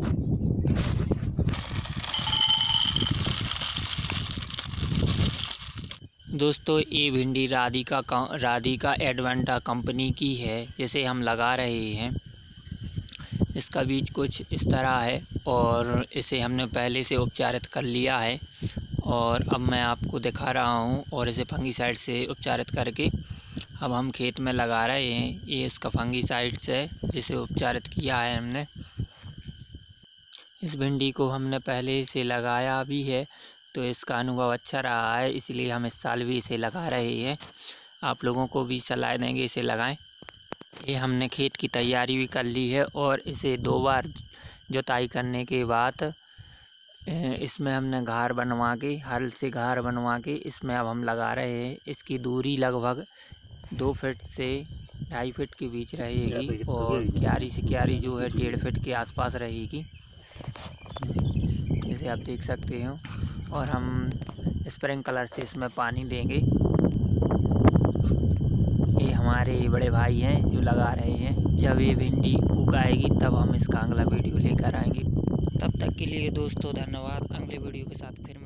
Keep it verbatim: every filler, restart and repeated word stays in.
दोस्तों ये भिंडी राधिका राधिका एडवेंटा कंपनी की है, जिसे हम लगा रहे हैं। इसका बीज कुछ इस तरह है और इसे हमने पहले से उपचारित कर लिया है और अब मैं आपको दिखा रहा हूँ। और इसे फंगीसाइड से उपचारित करके अब हम खेत में लगा रहे हैं। ये इसका फंगीसाइड से जिसे उपचारित किया है हमने। इस भिंडी को हमने पहले से लगाया भी है तो इसका अनुभव अच्छा रहा है, इसलिए हम इस साल भी इसे लगा रहे हैं। आप लोगों को भी सलाह देंगे इसे लगाएं। ये हमने खेत की तैयारी भी कर ली है और इसे दो बार जुताई करने के बाद इसमें हमने घार बनवा के हल से घार बनवा के इसमें अब हम लगा रहे हैं। इसकी दूरी लगभग दो फीट से ढाई फीट के बीच रहेगी और क्यारी से क्यारी जो है डेढ़ फीट के आसपास रहेगी, जैसे आप देख सकते हो। और हम स्प्रिंकलर से इसमें पानी देंगे। ये हमारे बड़े भाई हैं जो लगा रहे हैं। जब ये भिंडी उगाएगी तब हम इसका अगला वीडियो लेकर आएंगे। तब तक के लिए दोस्तों धन्यवाद। अगले वीडियो के साथ फिर